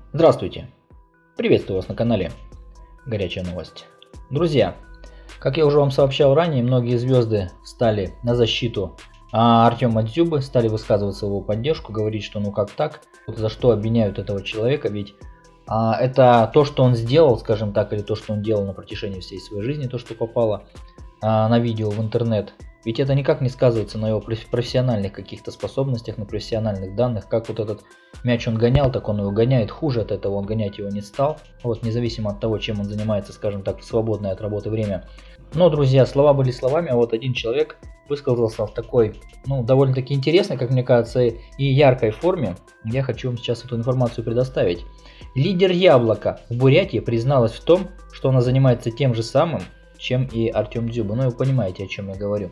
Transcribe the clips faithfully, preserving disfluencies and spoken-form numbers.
Здравствуйте! Приветствую вас на канале Горячая новость. Друзья, как я уже вам сообщал ранее, многие звезды стали на защиту а Артема Дзюбы, стали высказываться в его поддержку, говорить, что ну как так, за что обвиняют этого человека, ведь а, это то, что он сделал, скажем так, или то, что он делал на протяжении всей своей жизни, то, что попало а, на видео в интернет. Ведь это никак не сказывается на его профессиональных каких-то способностях, на профессиональных данных. Как вот этот мяч он гонял, так он его гоняет. Хуже от этого он гонять его не стал. Вот, независимо от того, чем он занимается, скажем так, в свободное от работы время. Но, друзья, слова были словами, а вот один человек высказался в такой, ну, довольно-таки интересной, как мне кажется, и яркой форме. Я хочу вам сейчас эту информацию предоставить. Лидер Яблока в Бурятии призналась в том, что она занимается тем же самым, чем и Артем Дзюба. Ну, вы понимаете, о чем я говорю.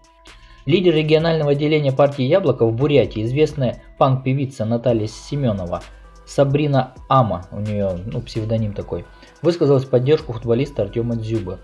Лидер регионального отделения партии Яблоко в Бурятии, известная панк-певица Наталья Семенова, Сабрина Ама, у нее ну, псевдоним такой, высказалась в поддержку футболиста Артема Дзюбы.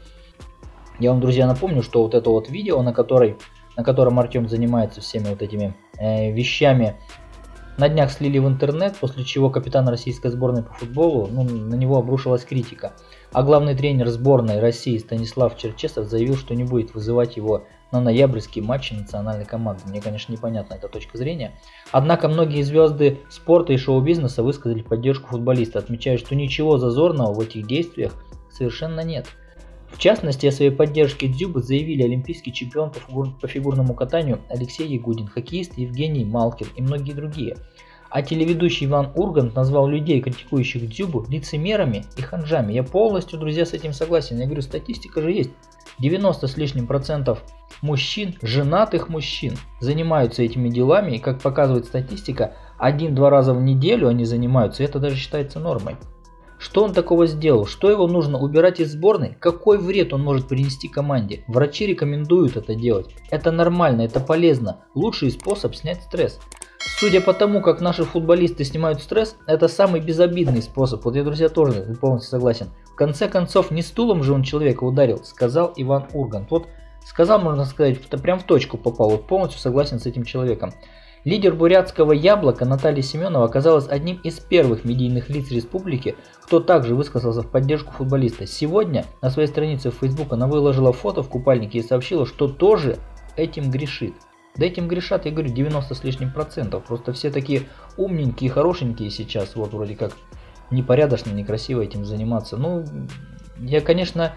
Я вам, друзья, напомню, что вот это вот видео, на, которой, на котором Артем занимается всеми вот этими э, вещами, на днях слили в интернет, после чего капитан российской сборной по футболу, ну, на него обрушилась критика. А главный тренер сборной России Станислав Черчесов заявил, что не будет вызывать его на ноябрьские матчи национальной команды. Мне, конечно, непонятна эта точка зрения. Однако многие звезды спорта и шоу-бизнеса высказали поддержку футболиста, отмечая, что ничего зазорного в этих действиях совершенно нет. В частности, о своей поддержке Дзюбы заявили олимпийский чемпион по фигурному катанию Алексей Ягудин, хоккеист Евгений Малкин и многие другие. А телеведущий Иван Ургант назвал людей, критикующих Дзюбу, лицемерами и ханжами. Я полностью, друзья, с этим согласен. Я говорю, статистика же есть. девяносто с лишним процентов мужчин, женатых мужчин, занимаются этими делами. И как показывает статистика, один-два раза в неделю они занимаются. И это даже считается нормой. Что он такого сделал? Что его нужно убирать из сборной? Какой вред он может принести команде? Врачи рекомендуют это делать. Это нормально, это полезно. Лучший способ снять стресс. Судя по тому, как наши футболисты снимают стресс, это самый безобидный способ. Вот я, друзья, тоже полностью согласен. В конце концов, не стулом же он человека ударил, сказал Иван Ургант. Вот сказал, можно сказать, прям в точку попал. Вот полностью согласен с этим человеком. Лидер бурятского Яблока Наталья Семенова оказалась одним из первых медийных лиц республики, кто также высказался в поддержку футболиста. Сегодня на своей странице в Facebook она выложила фото в купальнике и сообщила, что тоже этим грешит. Да этим грешат, я говорю, девяносто с лишним процентов. Просто все такие умненькие, хорошенькие сейчас, вот вроде как непорядочно, некрасиво этим заниматься. Ну, я, конечно,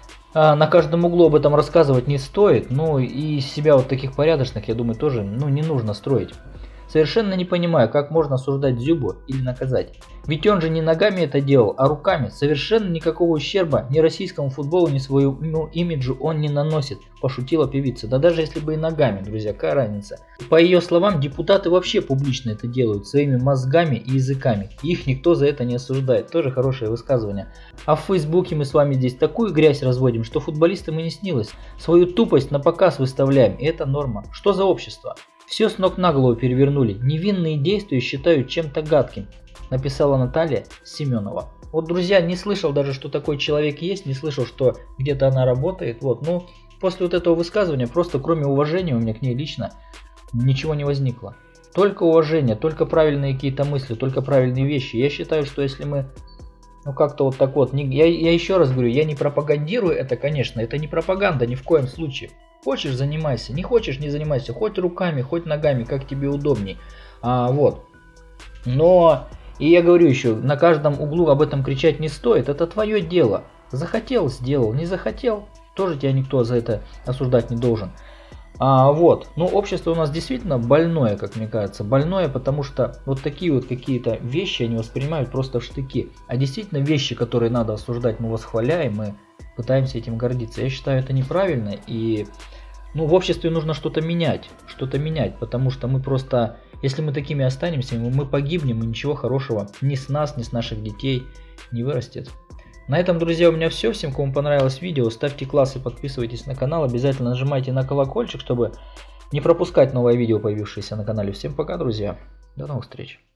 на каждом углу об этом рассказывать не стоит, но и себя вот таких порядочных, я думаю, тоже ну, не нужно строить. Совершенно не понимаю, как можно осуждать Дзюбу или наказать. Ведь он же не ногами это делал, а руками. Совершенно никакого ущерба ни российскому футболу, ни своему имиджу он не наносит, пошутила певица. Да даже если бы и ногами, друзья, какая разница. По ее словам, депутаты вообще публично это делают своими мозгами и языками. Их никто за это не осуждает. Тоже хорошее высказывание. А в Фейсбуке мы с вами здесь такую грязь разводим, что футболистам и не снилось. Свою тупость на показ выставляем, и это норма. Что за общество? Все с ног на голову перевернули. Невинные действия считают чем-то гадким, написала Наталья Семенова. Вот, друзья, не слышал даже, что такой человек есть, не слышал, что где-то она работает. Вот, ну, после вот этого высказывания, просто кроме уважения у меня к ней лично ничего не возникло. Только уважение, только правильные какие-то мысли, только правильные вещи. Я считаю, что если мы, ну, как-то вот так вот, не, я, я еще раз говорю, я не пропагандирую это, конечно, это не пропаганда ни в коем случае. Хочешь — занимайся, не хочешь — не занимайся, хоть руками, хоть ногами, как тебе удобней. А, вот. Но, и я говорю еще, на каждом углу об этом кричать не стоит, это твое дело. Захотел — сделал, не захотел — тоже тебя никто за это осуждать не должен. А, вот, ну, общество у нас действительно больное, как мне кажется, больное, потому что вот такие вот какие-то вещи они воспринимают просто в штыки. А действительно вещи, которые надо осуждать, мы восхваляем, мы пытаемся этим гордиться. Я считаю, это неправильно, и ну, в обществе нужно что-то менять, что-то менять, потому что мы просто, если мы такими останемся, мы погибнем, и ничего хорошего ни с нас, ни с наших детей не вырастет. На этом, друзья, у меня все. Всем, кому понравилось видео, ставьте классы, подписывайтесь на канал, обязательно нажимайте на колокольчик, чтобы не пропускать новое видео, появившееся на канале. Всем пока, друзья, до новых встреч.